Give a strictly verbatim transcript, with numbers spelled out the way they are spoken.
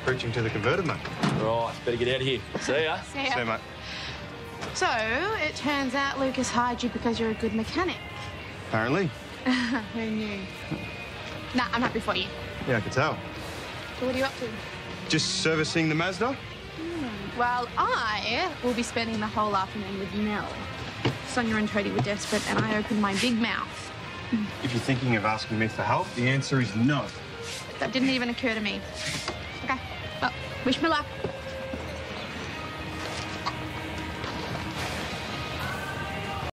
Preaching to the converted, mate. Right, better get out of here. See ya. See ya. See you, mate. So, it turns out Lucas hired you because you're a good mechanic. Apparently. Who knew? Nah, I'm happy for you. Yeah, I could tell. So what are you up to? Just servicing the Mazda? Hmm. Well, I will be spending the whole afternoon with Mel. Sonia and Toadie were desperate, and I opened my big mouth. If you're thinking of asking me for help, the answer is no. That didn't even occur to me. Okay, well, wish me luck.